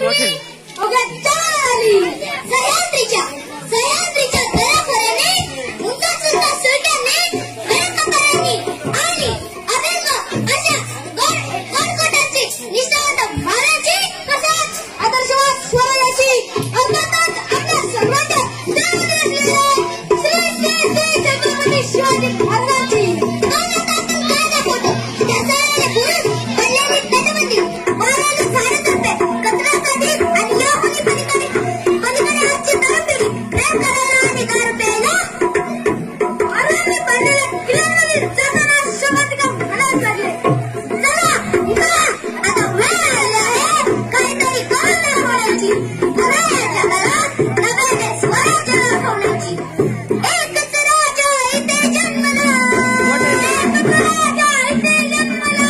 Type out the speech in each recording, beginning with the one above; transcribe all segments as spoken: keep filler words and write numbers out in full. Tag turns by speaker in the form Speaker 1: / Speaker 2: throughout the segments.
Speaker 1: मोठे
Speaker 2: सह्याद्रीच्या सह्याद्रीच्या दऱ्याखोऱ्याने मुंगा सुद्धा सुरट्याने गडकपाळांनी आणि अभंग अशा गडकोटांची निष्ठावंत महाराजांची तसंच आदर्शवाद स्वराज्याची अर्थातच आपल्या सर्वांच्या हृदयामध्ये असलेल्या श्री श्री श्री छत्रपती शिवाजी महाराजांची काव्यकातून काव्यपोत त्या सह्याद्री पुरुष कल्याणी तटबंदी महाराज सारतर्फे कचरासाठी आणि या मुली पलीकडे पलीकडे आजची तरुण पिढी प्रेम करायला अधिकार प्यायला महाराजांनी पडलेल्या किल्ल्यावरील जाताना शपथ म्हणायला लागले, चला उठा, आता वेळ आली आहे काहीतरी करून दाखवण्याची, नव्या जगाला नव्याने स्वराज्य दाखवण्याची. एकच राजा इथे जन्मला, एकच राजा इथे जन्मला,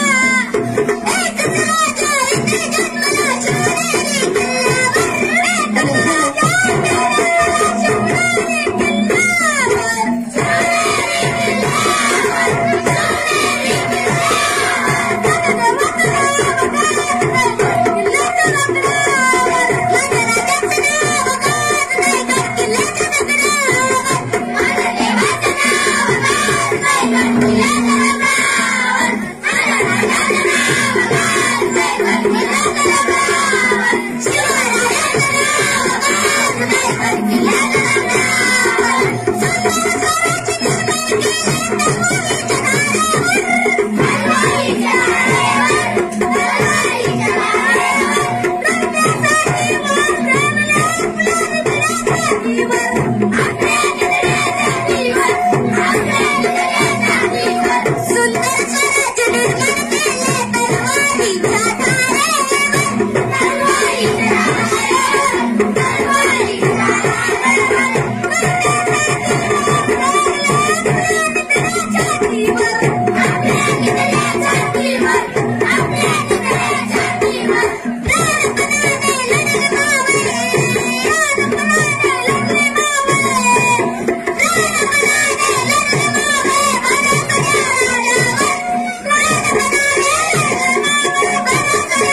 Speaker 2: एकच राजा इथे जन्मला, शिवनेरी किल्ल्यावर, एकच राजा इथे जन्मला, शिवनेरी किल्ल्यावर, शिवनेरी किल्ल्यावर, शिवनेरी किल्ल्यावर, गगन वक्रावर, किल्ल्याच्या रत्नावर, राजराजाचं नाव गाजलंय किल्ल्याच्या रत्नावर, माझ्या देवाचं नाव गाजलंय किल्ल्याच्या रत्नावर, माझ्या राजाचं नाव गाजलंय किल्ल्याच्या रत्नावर, शिवरायाचं नाव गाजलंय किल्ल्याच्या रत्नावर, सुंदर स्वराची निर्मिती केली तलवारीच्या धारेवर, तलवारीच्या धारेवर, तलवारीच्या धारेवर, रक्तासाठी वारकऱ्याने आपल्या हृदयाच्या अटीवर, आपल्या हृदयाच्या अटीवर, आपल्या हृदयाच्या अटीवर, सुंदर स्वराज्य निर्माण केले तलवारीच्या धारेवर, तलवारीच्या धारेवर, तलवारीच्या धारेवर, रक्तासाठी वारकऱ्याने आपल्या हृदयाच्या अटीवर, आपल्या हृदयाच्या अटीवर, आपल्या हृदयाच्या अटीवर, प्राणपणाने लढले मावळे, प्राणपणाने लढले मावळे, प्राणपणाने लढले मावळे, बळाच्या राजावर, प्राणपणाने लढले मावळे, बळाच्या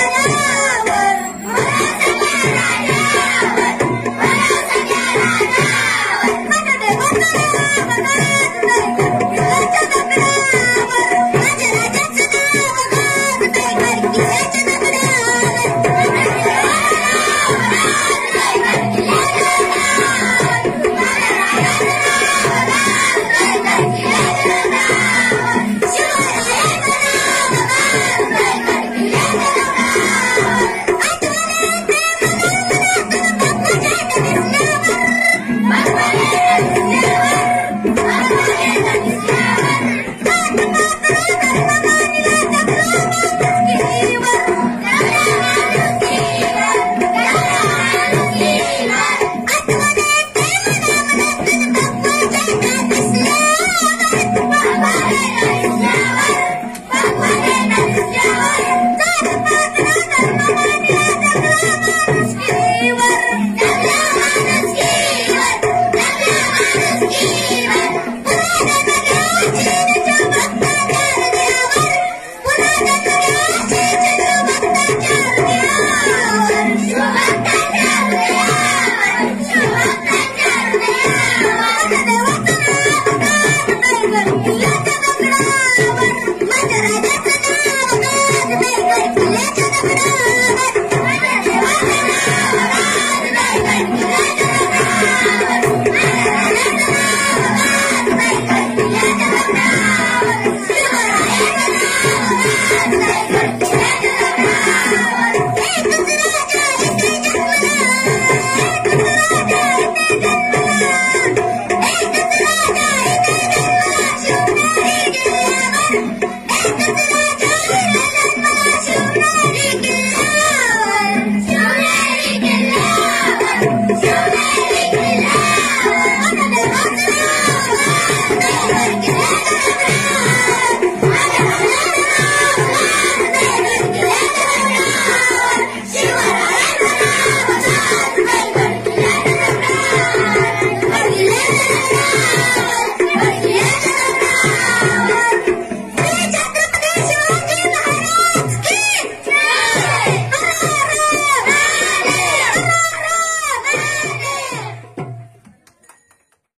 Speaker 2: राजावर, बळाच्या राजावर, बळाच्या राजावर, माझ्या देवाचं नाव गाजलंय किल्ल्याच्या दगडावर, माझ्या राजाचं नाव गाजलंय किल्ल्याच्या दगडावर, माझ्या देवाचं नाव गाजलंय किल्ल्याच्या दगडावर, माझ्या राजाचं नाव गाजलंय किल्ल्याच्या दगडावर, शिवरायाचं नाव गाजलंय किल्ल्याच्या दगडावर, आठवणीत मनमनातून बाप्पाच्या दिसल्यावर, बाप्पाच्या दिसल्यावर, बाप्पाच्या दिसल्यावर, ताट पापरा धर्म मानला जगला माणुसकीवर, जगला माणुसकीवर, जगला माणुसकीवर, आठवणीत मनमनातून बाप्पाच्या दिसल्यावर, बाप्पाच्या दिसल्यावर, बाप्पाच्या दिसल्यावर, ताट पापरा धर्म मानला जगला माणुसकीवर, जगला माणुसकीवर, जगला माणुसकीवर, पुन्हा जगण्याची भक्ताच्या हृदयावर, पुन्हा जगण्याची भक्ताच्या हृदयावर, शिवभक्ताच्या हृदयावर, शिवभक्ताच्या हृदयावर, माझ्या देवाचं नाव गाजलंय किल्ल्याच्या दगडावर, माझ्या राजाचं नाव गाजलंय किल्ल्याच्या दगडावर, माझ्या देवाचं नाव गाजलंय किल्ल्याच्या दगडावर, माझ्या राजाचं नाव गाजलंय किल्ल्याच्या दगडावर, शिवरायाचं नाव गाजलंय किल्ल्याच्या दगडावर, एकच राजा इथे जन्मला, एकच राजा इथे जन्मला, एकच राजा इथे जन्मला, शिवनेरी किल्ल्यावर, एकच